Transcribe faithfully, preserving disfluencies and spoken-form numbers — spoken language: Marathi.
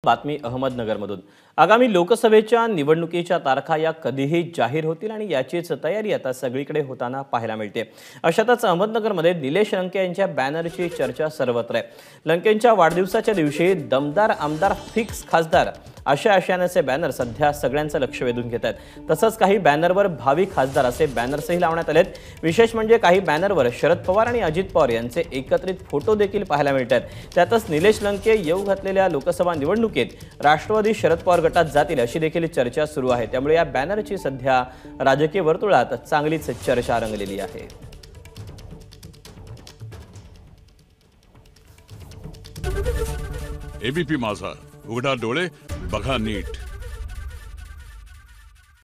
बातमी अहमदनगरमधून। आगामी लोकसभेच्या निवडणुकीच्या तारखा या कधीही जाहीर होतील आणि याचीच तयारी आता सगळीकडे होताना पाहायला मिळते। अशातच अहमदनगरमध्ये निलेश लंके यांच्या बॅनरची चर्चा सर्वत्र आहे। लंकेंच्या वाढदिवसाच्या दिवशी दमदार आमदार फिक्स खासदार अशा आशयाचे बॅनर सध्या सगळ्यांचं लक्ष वेधून घेत आहेत। तसंच काही बॅनरवर भावी खासदार असे बॅनर्सही लावण्यात आलेत। विशेष म्हणजे काही बॅनरवर शरद पवार आणि अजित पवार यांचे एकत्रित फोटो देखील पाहायला मिळतात। त्यातच निलेश लंके येऊ घातलेल्या लोकसभा निवडणुकीत राष्ट्रवादी शरद पवार गटात जातील अशी देखील चर्चा सुरू आहे। त्यामुळे या बॅनरची सध्या राजकीय वर्तुळात चांगलीच चर्चा रंगलेली आहे। एबीपी माझा, उघडा डोळे बघा नीट।